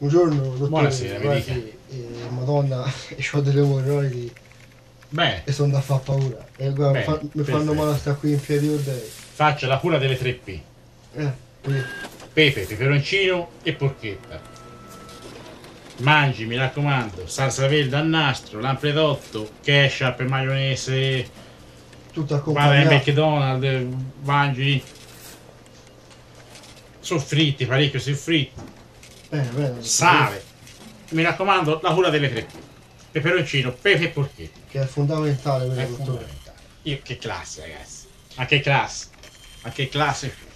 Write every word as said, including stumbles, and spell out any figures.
Buongiorno, dottore. Buonasera, mi dica. Che, eh, Madonna, ho delle emorroidi Bene, e sono da far paura. E guarda, Bene, fa- mi perfetto. fanno male a stare qui in piedi all day. faccio la cura delle tre P. Eh, quindi, Pepe, peperoncino e porchetta. Mangi, mi raccomando, salsa verde a nastro, lampredotto, ketchup e maionese, tutto vai al accompagnato. McDonald's, mangi soffritti, parecchio soffritti, Bene, bene. sale. Mi raccomando, la cura delle tre P. Peperoncino, pepe e porchetta. Che è fondamentale per È il dottore. fondamentale. Io, che classe, ragazzi. Ma che classe. Ma che classe.